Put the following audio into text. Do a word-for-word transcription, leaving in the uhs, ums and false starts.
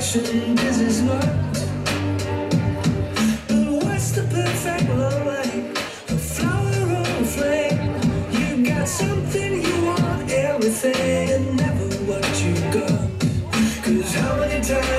perfection, this is not. But what's the perfect love like? A flower or a flame? You got something, you want everything, and never what you got. Cause how many times